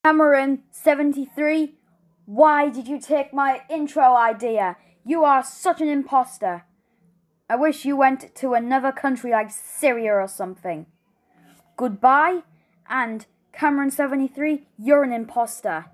Cameron73, why did you take my intro idea? You are such an imposter. I wish you went to another country like Syria or something. Goodbye, and Cameron73, you're an imposter.